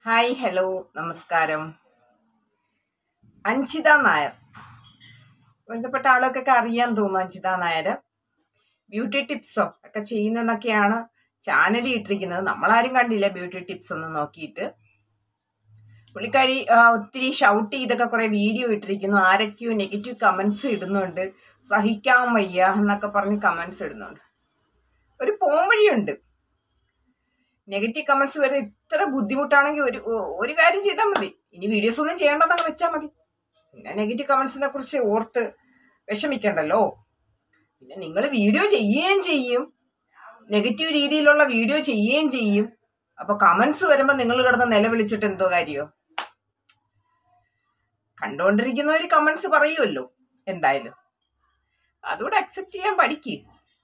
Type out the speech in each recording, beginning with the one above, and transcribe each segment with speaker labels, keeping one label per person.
Speaker 1: Hi hello നമസ്കാരം. അഞ്ജിത നായർ, ബന്ധപ്പെട്ട ആളൊക്കെ അറിയാൻ തോന്നുന്നു. അഞ്ജിത നായർ ബ്യൂട്ടി ടിപ്സോ ഒക്കെ ചെയ്യുന്നതെന്നൊക്കെയാണ് ചാനലിൽ ഇട്ടിരിക്കുന്നത്. നമ്മളാരും കണ്ടില്ല ബ്യൂട്ടി ടിപ്സ് ഒന്നും നോക്കിയിട്ട്. പുള്ളിക്കാരി ഒത്തിരി ഷൗട്ട് ചെയ്തൊക്കെ കുറെ വീഡിയോ ഇട്ടിരിക്കുന്നു. ആരൊക്കെയോ നെഗറ്റീവ് കമന്റ്സ് ഇടുന്നുണ്ട്. സഹിക്കാൻ വയ്യ എന്നൊക്കെ പറഞ്ഞ് കമന്റ്സ് ഇടുന്നുണ്ട്. ഒരു പോംവഴിയുണ്ട്. നെഗറ്റീവ് കമന്റ്സ് വരെ ഇത്ര ബുദ്ധിമുട്ടാണെങ്കിൽ ഒരു കാര്യം ചെയ്താൽ മതി. ഇനി വീഡിയോസ് ഒന്നും ചെയ്യേണ്ടതങ്ങ് വെച്ചാൽ മതി. പിന്നെ നെഗറ്റീവ് കമന്റ്സിനെ കുറിച്ച് ഓർത്ത് വിഷമിക്കണ്ടല്ലോ. പിന്നെ നിങ്ങൾ വീഡിയോ ചെയ്യുകയും ചെയ്യും, നെഗറ്റീവ് രീതിയിലുള്ള വീഡിയോ ചെയ്യുകയും ചെയ്യും. അപ്പൊ കമന്റ്സ് വരുമ്പോൾ നിങ്ങൾ കിടന്ന് നിലവിളിച്ചിട്ട് എന്തോ കാര്യോ? കണ്ടുകൊണ്ടിരിക്കുന്നവര് കമന്റ്സ് പറയുമല്ലോ. എന്തായാലും അതുകൂടെ അക്സെപ്റ്റ് ചെയ്യാൻ പഠിക്ക്.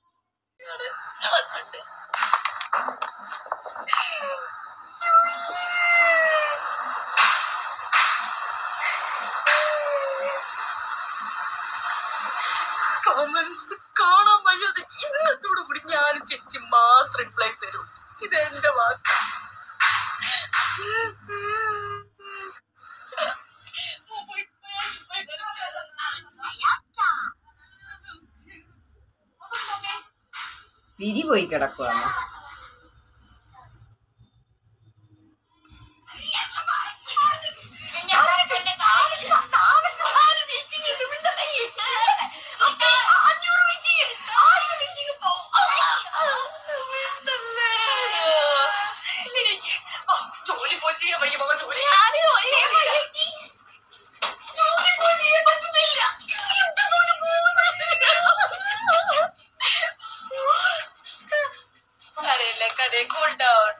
Speaker 2: കമന്റ്സ് കാണാൻ വയ്യാതെ ഇന്നത്തോടു കൂടി ഞാൻ ചേച്ചി മാസ് റിപ്ലൈ തരും. ഇതെന്റെ വാക്ക്.
Speaker 1: പിരി പോയി കിടക്കുവാണ്.
Speaker 2: ജോലി പോയി ചെയ്യാൻ വയ്യ മാമ. ജോലി cool down.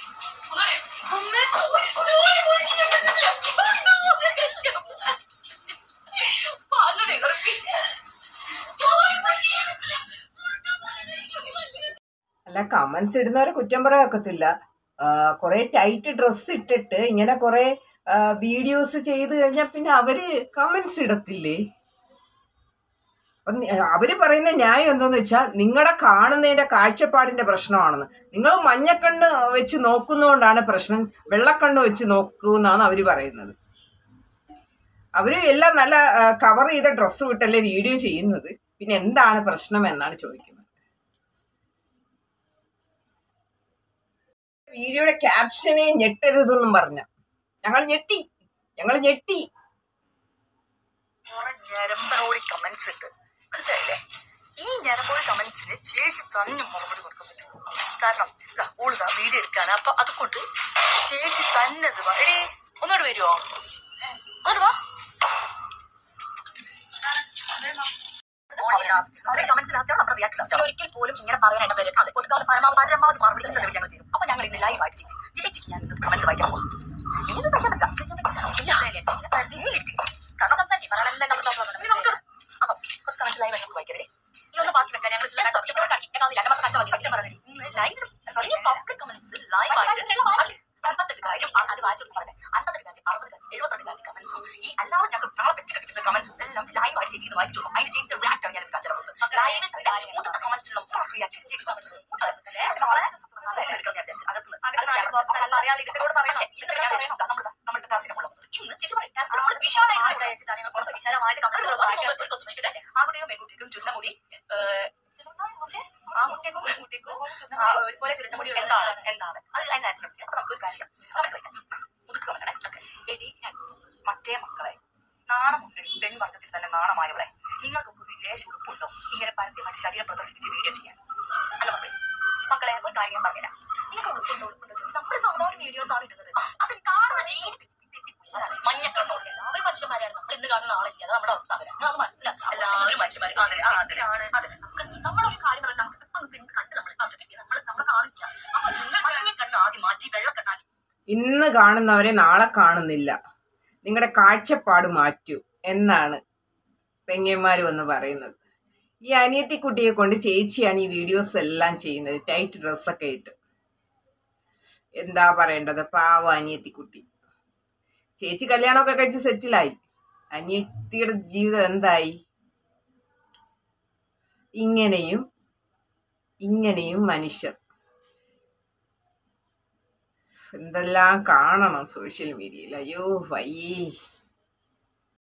Speaker 1: അല്ല, കമന്റ്സ് ഇടുന്നവരെ കുറ്റം പറയാൻ ഒക്കത്തില്ല. കുറെ ടൈറ്റ് ഡ്രസ് ഇട്ടിട്ട് ഇങ്ങനെ കുറെ വീഡിയോസ് ചെയ്ത് കഴിഞ്ഞാൽ പിന്നെ അവര് കമന്റ്സ് ഇടത്തില്ലേ? അവര് പറയുന്ന ന്യായം എന്താന്ന് വെച്ചാൽ നിങ്ങളുടെ കാണുന്നതിന്റെ കാഴ്ചപ്പാടിന്റെ പ്രശ്നമാണെന്ന്. നിങ്ങൾ മഞ്ഞക്കണ്ണ് വെച്ച് നോക്കുന്നതുകൊണ്ടാണ് പ്രശ്നം, വെള്ളക്കണ്ണ് വെച്ച് നോക്കുന്നാണ് അവര് പറയുന്നത്. അവര് എല്ലാം നല്ല കവർ ചെയ്ത ഡ്രസ്സ് വിട്ടല്ലേ വീഡിയോ ചെയ്യുന്നത്. പിന്നെ എന്താണ് പ്രശ്നം എന്നാണ് ചോദിക്കുന്നത്. വീഡിയോയുടെ ക്യാപ്ഷനെ ഞെട്ടരുതെന്നും പറഞ്ഞ ഞങ്ങൾ ഞെട്ടി.
Speaker 2: ഞരമ്പനോടി കമന്റ്സ് ഉണ്ട്, മനസ്സിലായില്ലേ? ഈ ഞരമ്പോടി കമന്റ്സിന് ചേച്ചി തന്നെ മറുപടി കൊടുക്കാൻ പറ്റും. കാരണം ഓളിതാ വീഡിയോ എടുക്കാണ്. അപ്പൊ അതുകൊണ്ട് ചേച്ചി തന്നെ ഇത് എടീ ഒന്നോട് വരുമോ? ഒന്നോട് വാ. ഒരിക്കൽ പോലും ഇങ്ങനെ പറയാനായിട്ട് വരും. അത് കൊടുക്കാതെ പരമാവധി മറുപടി ഞങ്ങൾ ചെയ്യും. അപ്പൊ ഞങ്ങൾ ഇന്ന് ലൈവ് ആയിട്ട് ചേച്ചിക്ക് ഞാൻ കമന്റ്സ് വായിക്കാൻ പോവാം. ഇങ്ങനെ സഹിക്കാൻ പറ്റില്ല. കാരണം സംസാരിക്കും അപ്പൊ കുറച്ച് കമന്റ്സ് ലൈവ് ആയിട്ട് വായിക്കരുത്. ഈ ഒന്ന് ബാക്കി വെക്കാൻ ഞങ്ങൾ പബ്ലിക് കമന്റ്സ് ലൈവ് ആയിട്ട് 58 കാര്യം അത് വായിച്ചു പറഞ്ഞത് 58 കാര്യം 60 കാര്യം 72 കാര്യം കമന്റ്സും ഈ അല്ലാതെ ഞങ്ങൾ നാളെ വെച്ച് കെട്ടിക്കുന്ന കമന്റ്സും എല്ലാം ലൈവ് ആയിട്ട് ചേച്ചി വായിച്ചു കൊടുക്കും. അതിന് ചേച്ചിയുടെ റിയാക്ട് ആണ് ഞാൻ കാണിച്ചത്. ലൈവിൽ മൂന്നത്തെ കമന്റ്സിലുള്ള റിയാക്ട് ചേച്ചി കമന്റ്സ് നമ്മുടെ ടാസ്കിനുള്ള ഇന്ന് ചേച്ചി ആകുട്ടിയും പെൺകുട്ടിക്കും ചുരുളമുടി ആകുട്ടിക്കും പെൺകുട്ടിക്കും ഒരുപോലെ ചുരുണ്ടമുടി എന്താണ് അത് അതിനകത്ത്. അപ്പൊ നമുക്കൊരു കാര്യം കമന്റ്സ് വയ്ക്കാം. മുതുക്ക് കമന്റണേ. എടി മറ്റേ മക്കളെ നാണമുണ്ടടി, പെൺവർഗത്തിൽ തന്നെ നാണമായവളെ, നിങ്ങൾക്കൊക്കെ ഒരു ലേശം ഉടുപ്പുണ്ടോ ഇങ്ങനെ പരസ്യമായിട്ട് ശരീരം പ്രദർശിപ്പിച്ച് വീഡിയോ ചെയ്യാൻ? അല്ല മക്കളെ ഒരു കാര്യം പറഞ്ഞില്ല. നിങ്ങൾക്ക് ഉടുപ്പുണ്ടോ ചോദിച്ചാൽ നമ്മുടെ സാധാരണ വീഡിയോസ് ആണ് ഇടുന്നത്. അത് കാണുന്ന രീതി മഞ്ഞക്കണ്ണോട് എല്ലാവരും മനുഷ്യന്മാരാണ്. നമ്മൾ ഇന്ന് കാണുന്ന ആളില്ല. അത് നമ്മുടെ അവസ്ഥ. അത് മനസ്സിലാക്കാം. എല്ലാവരും മനുഷ്യന്മാർ. അതെ നമ്മുടെ ഒരു കാര്യം പറഞ്ഞാൽ നമുക്ക് ഇപ്പം കണ്ട് നമ്മൾ കാണില്ല. അപ്പൊ നിങ്ങൾ മഞ്ഞക്കണ്ണ് ആദ്യം മാറ്റി വെള്ളക്കണ്ണാക്കി.
Speaker 1: ഇന്ന് കാണുന്നവരെ നാളെ കാണുന്നില്ല. നിങ്ങളുടെ കാഴ്ചപ്പാട് മാറ്റൂ എന്നാണ് പെങ്ങന്മാര് വന്ന് പറയുന്നത്. ഈ അനിയത്തിക്കുട്ടിയെ കൊണ്ട് ചേച്ചിയാണ് ഈ വീഡിയോസ് എല്ലാം ചെയ്യുന്നത്, ടൈറ്റ് ഡ്രസ്സൊക്കെ ഇട്ട്. എന്താ പറയേണ്ടത്, പാവ അനിയത്തിക്കുട്ടി. ചേച്ചി കല്യാണമൊക്കെ കഴിച്ച് സെറ്റിലായി. അനിയത്തിയുടെ ജീവിതം എന്തായി? ഇങ്ങനെയും മനുഷ്യർ. എന്തെല്ലാം കാണണം സോഷ്യൽ മീഡിയയിൽ. അയ്യോ വയ്യേ.